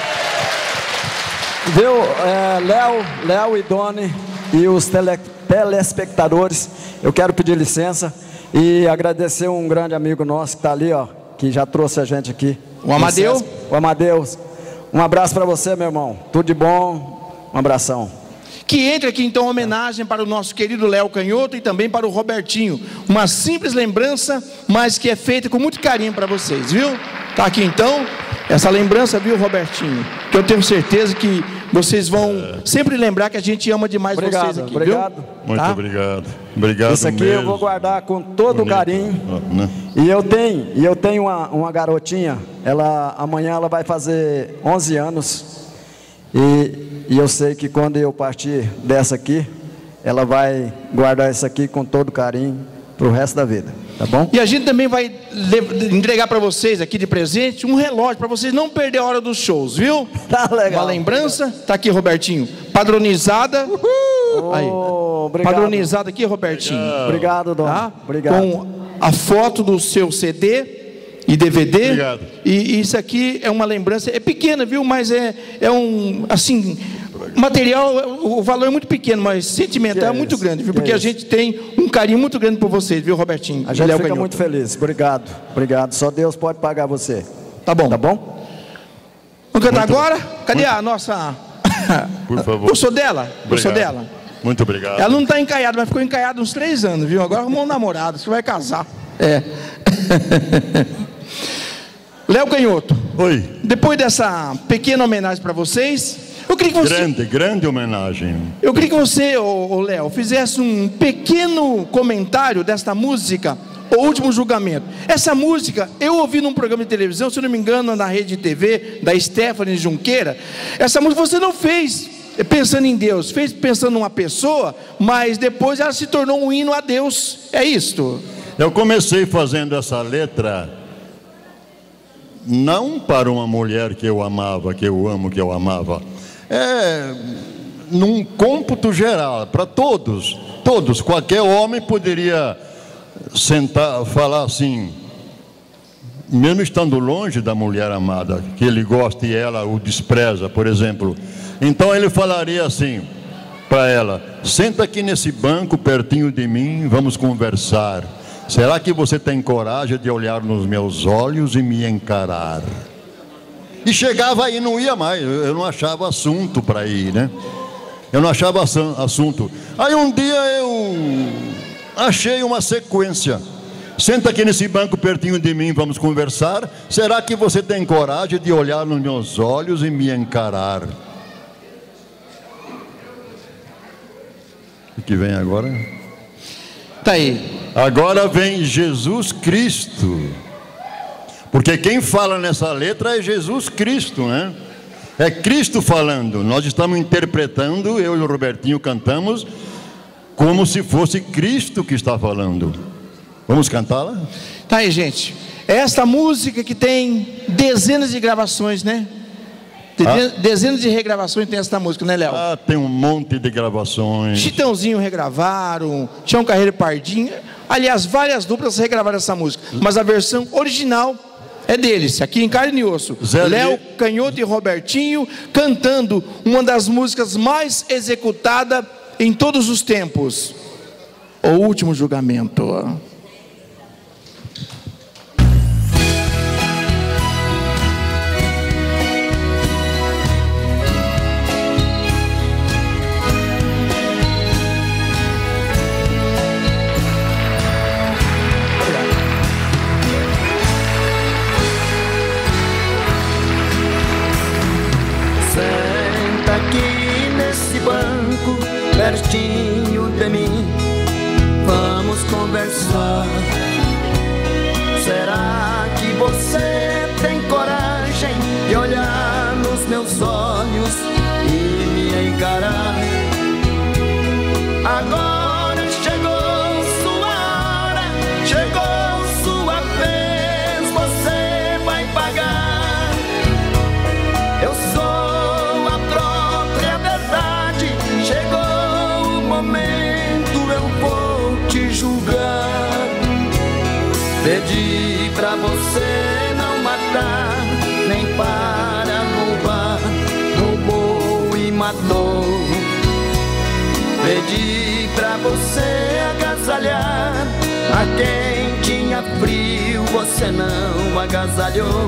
Viu, Léo e Doni e os telespectadores, eu quero pedir licença e agradecer um grande amigo nosso que está ali, ó, que já trouxe a gente aqui. O Amadeu? O Amadeus. Um abraço para você, meu irmão. Tudo de bom. Um abração. Que entre aqui então homenagem para o nosso querido Léo Canhoto e também para o Robertinho. Uma simples lembrança, mas que é feita com muito carinho para vocês, viu? Tá aqui então essa lembrança, viu, Robertinho? Que eu tenho certeza que vocês vão sempre lembrar que a gente ama demais vocês aqui, obrigado. Viu? Muito tá? obrigado. Obrigado. Isso aqui mesmo. eu vou guardar com todo Bonito. carinho. Né? E eu tenho uma garotinha, amanhã ela vai fazer 11 anos. E eu sei que quando eu partir dessa aqui, ela vai guardar isso aqui com todo carinho para o resto da vida, tá bom? E a gente também vai entregar para vocês aqui de presente um relógio para vocês não perder a hora dos shows, viu? Tá legal. Uma lembrança, tá aqui, Robertinho, padronizada. Aí. Obrigado. Padronizada aqui, Robertinho. Obrigado, Dona. Tá? Obrigado. Com a foto do seu CD e DVD. Obrigado. E isso aqui é uma lembrança, é pequena, viu? Mas é um, assim, material, o valor é muito pequeno, mas sentimental é muito grande, viu? Porque a gente tem um carinho muito grande por vocês, viu, Robertinho? A gente fica muito feliz. Obrigado. Obrigado. Só Deus pode pagar você. Tá bom. Tá bom? Vamos cantar agora? Cadê a nossa... Por favor. Gostou dela? Gostou Obrigado. dela? Muito obrigado. Ela não está encaiada, mas ficou encaiada uns 3 anos, viu? Agora arrumou um namorado, você vai casar. É. Léo Canhoto. Oi. Depois dessa pequena homenagem para vocês, eu queria que você... Grande homenagem. Eu queria que você, Léo, fizesse um pequeno comentário desta música, O Último Julgamento. Essa música, eu ouvi num programa de televisão, se não me engano, na rede de TV, da Stephanie Junqueira. Essa música você não fez pensando em Deus, fez pensando numa pessoa, mas depois ela se tornou um hino a Deus. É isto? Eu comecei fazendo essa letra não para uma mulher que eu amava, que eu amo, que eu amava. Num cômputo geral, para todos. Qualquer homem poderia sentar, falar assim, mesmo estando longe da mulher amada, que ele gosta e ela o despreza, por exemplo. Então ele falaria assim para ela: senta aqui nesse banco pertinho de mim, vamos conversar. Será que você tem coragem de olhar nos meus olhos e me encarar? E chegava aí, não ia mais, eu não achava assunto para ir, né? Eu não achava assunto. Aí um dia eu achei uma sequência. Senta aqui nesse banco pertinho de mim, vamos conversar. Será que você tem coragem de olhar nos meus olhos e me encarar? O que vem agora? Tá aí. Agora vem Jesus Cristo. Porque quem fala nessa letra é Jesus Cristo, né? É Cristo falando. Nós estamos interpretando, eu e o Robertinho cantamos como se fosse Cristo que está falando. Vamos cantá-la? Tá aí, gente. Esta música que tem dezenas de gravações, né? Dezenas de regravações tem essa música, né, Léo? Tem um monte de gravações. Chitãozinho regravaram, Tião Carreiro e Pardinho. Aliás, várias duplas regravaram essa música, mas a versão original é deles, aqui em carne e osso. Léo Canhoto e Robertinho cantando uma das músicas mais executadas em todos os tempos, O Último Julgamento. Pertinho de mim, vamos conversar. Pedi pra você não matar, nem para roubar, roubou e matou. Pedi pra você agasalhar a quem tinha frio, você não agasalhou.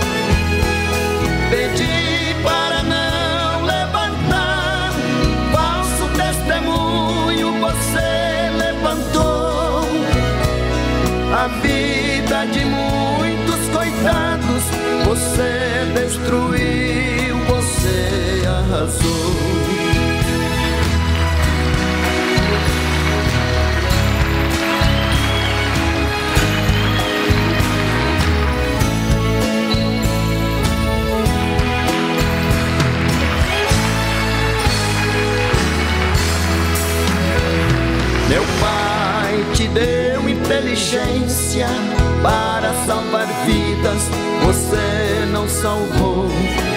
Pedi para não levantar falso testemunho, você levantou. A vida de muitos coitados você destruiu, você arrasou. Meu pai te deu inteligência para salvar vidas, você não salvou.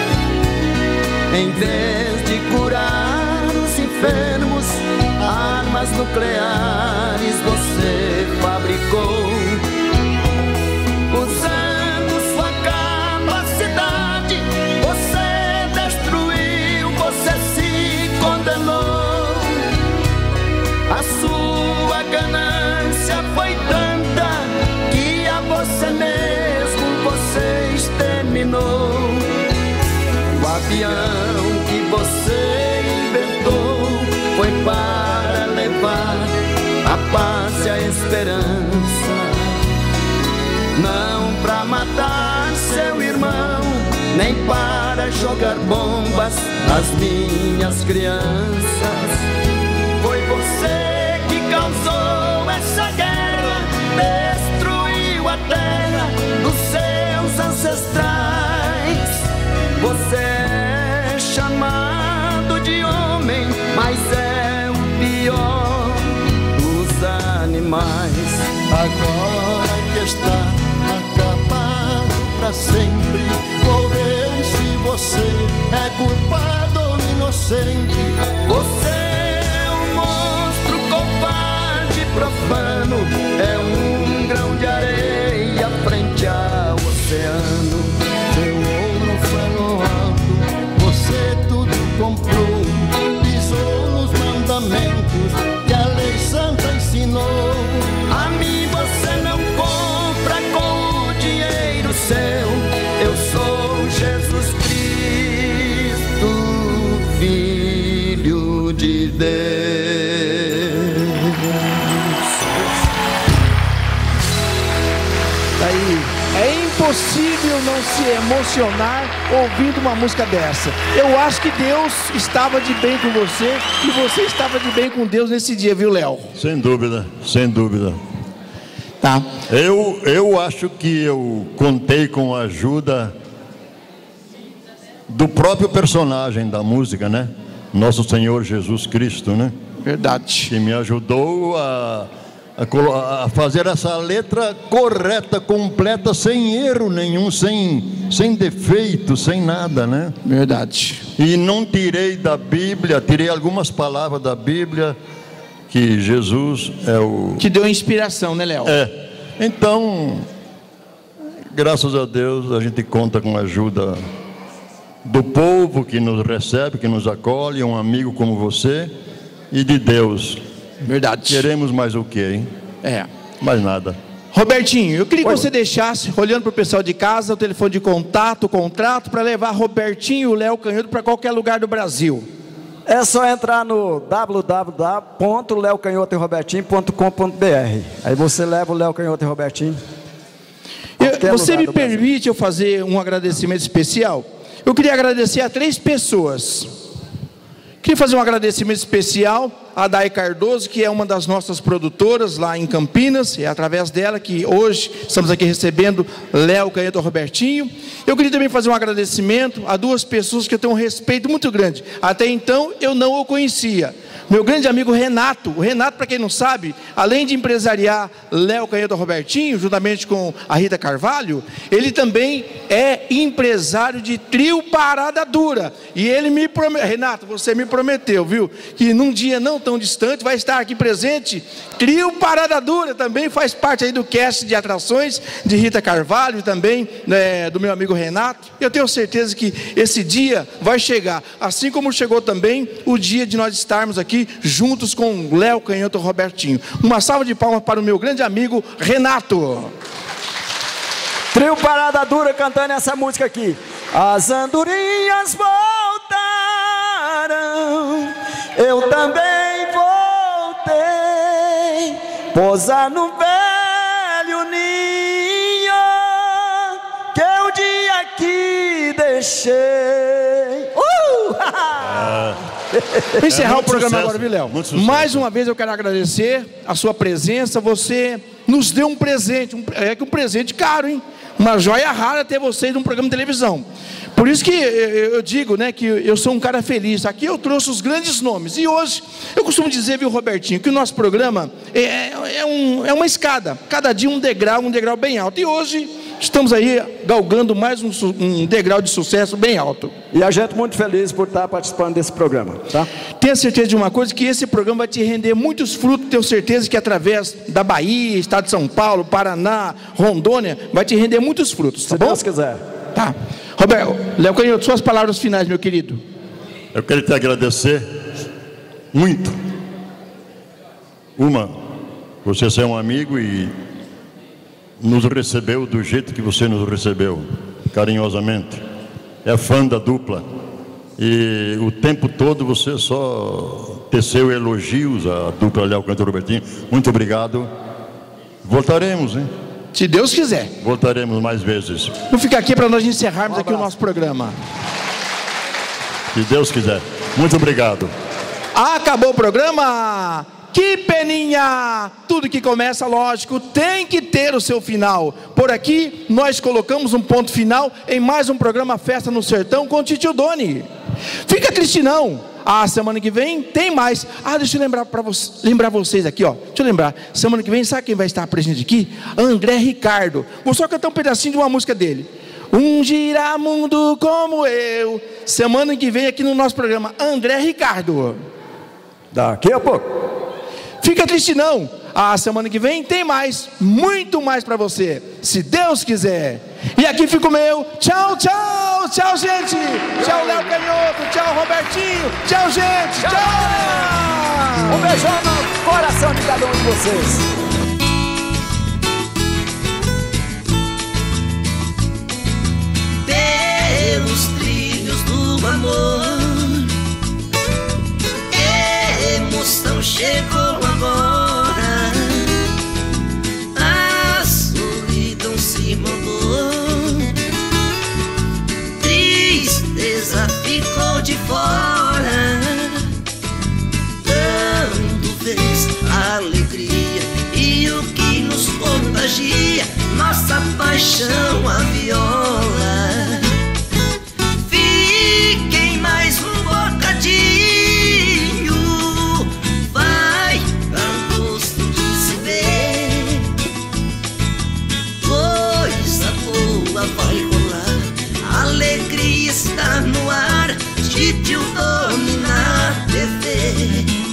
Em vez de curar os enfermos, armas nucleares você fabricou. Usando sua capacidade, você destruiu, você se condenou. A sua ganância foi tanta que a você mesmo você exterminou. O avião que você inventou foi para levar a paz e a esperança, não para matar seu irmão, nem para jogar bombas nas minhas crianças. Foi você que causou essa guerra, destruiu a terra dos seus ancestrais. Você é chamado de homem, mas é o pior dos animais. Agora que está acabado pra sempre, vou ver se você é culpado ou inocente. Você é um monstro covarde, profano, é um grão de areia frente ao oceano. Seu ouro foi no alto, você tudo comprou, pisou nos mandamentos que a lei santa ensinou. A mim você não compra com o dinheiro seu. Eu sou Jesus Cristo, Filho de Deus. Daí, é impossível não se emocionar ouvindo uma música dessa. Eu acho que Deus estava de bem com você e você estava de bem com Deus nesse dia, viu, Léo? Sem dúvida, sem dúvida. Tá. Eu acho que eu contei com a ajuda do próprio personagem da música, né? Nosso Senhor Jesus Cristo, né? Verdade. Que me ajudou a fazer essa letra correta, completa, sem erro nenhum, sem defeito, sem nada, né? Verdade. E não tirei da Bíblia, tirei algumas palavras da Bíblia, que Jesus é o... Que deu inspiração, né, Léo? É. Então, graças a Deus, a gente conta com a ajuda do povo que nos recebe, que nos acolhe, um amigo como você, e de Deus. Verdade. Queremos mais o quê, hein? É. Mais nada. Robertinho, eu queria que você deixasse, olhando para o pessoal de casa, o telefone de contato, o contrato, para levar Robertinho e o Léo Canhoto para qualquer lugar do Brasil. É só entrar no www.leocanhotoerobertinho.com.br. Aí você leva o Léo Canhoto e Robertinho. Você me permite eu fazer um agradecimento especial? Eu queria agradecer a 3 pessoas. Queria fazer um agradecimento especial a Dai Cardoso, que é uma das nossas produtoras lá em Campinas. É através dela que hoje estamos aqui recebendo Léo Canhoto e Robertinho. Eu queria também fazer um agradecimento a 2 pessoas que eu tenho um respeito muito grande. Até então eu não o conhecia. meu grande amigo Renato. O Renato, para quem não sabe, além de empresariar Léo Canhoto Robertinho, juntamente com a Rita Carvalho, ele também é empresário de Trio Parada Dura. E ele me prometeu, Renato, você me prometeu, viu, que num dia não tão distante vai estar aqui presente Trio Parada Dura, também faz parte aí do cast de atrações de Rita Carvalho, também do meu amigo Renato. Eu tenho certeza que esse dia vai chegar, assim como chegou também o dia de nós estarmos aqui juntos com Léo Canhoto Robertinho. Uma salva de palmas para o meu grande amigo Renato. Trio Parada Dura cantando essa música aqui. As andorinhas voltaram, eu também voltei, pousar no velho ninho que eu dia aqui deixei. Encerrar o programa agora, viu, Léo? Mais uma vez eu quero agradecer a sua presença. Você nos deu um presente, um presente caro, hein? Uma joia rara ter vocês num programa de televisão. Por isso que eu digo, né, que eu sou um cara feliz. Aqui eu trouxe os grandes nomes. E hoje, eu costumo dizer, viu, Robertinho, que o nosso programa é uma escada. Cada dia um degrau bem alto. E hoje estamos aí galgando mais um degrau de sucesso bem alto. E a gente muito feliz por estar participando desse programa, tá? Tenha certeza de uma coisa, que esse programa vai te render muitos frutos. Tenho certeza que através da Bahia, Estado de São Paulo, Paraná, Rondônia, vai te render muitos frutos, tá bom? Se Deus quiser. Tá. Roberto, Léo Canhoto, suas palavras finais, meu querido. Eu quero te agradecer muito. Você é um amigo e nos recebeu do jeito que você nos recebeu, carinhosamente. É fã da dupla. E o tempo todo você só teceu elogios à dupla Léo Canhoto Robertinho. Muito obrigado. Voltaremos, hein? Se Deus quiser. Voltaremos mais vezes. Vou ficar aqui para nós encerrarmos aqui o nosso programa. Se Deus quiser. Muito obrigado. Acabou o programa. Que peninha! Tudo que começa, lógico, tem que ter o seu final. Por aqui, nós colocamos um ponto final em mais um programa Festa no Sertão com Titio Doni. Fica triste não. A semana que vem tem mais. Deixa eu lembrar vocês aqui, ó. Deixa eu lembrar. Semana que vem, sabe quem vai estar presente aqui? André Ricardo. Vou só cantar um pedacinho de uma música dele. Um giramundo como eu. Semana que vem aqui no nosso programa, André Ricardo. Daqui a pouco. Fica triste não. A semana que vem tem mais, muito mais para você, se Deus quiser. E aqui fica o meu tchau, tchau, tchau, gente. Tchau, Léo Canhoto, tchau, Robertinho, tchau, gente, tchau. Um beijão no coração de cada um de vocês. Pelos trilhos do amor, emoção chegou agora. A solidão se mandou, tristeza ficou de fora, dando vez à alegria e o que nos contagia, nossa paixão, a viola. Fiquem mais um bocadinho, vai dar gosto de se ver, coisa boa vai rolar, alegria está no ar, Titio Doni na TV.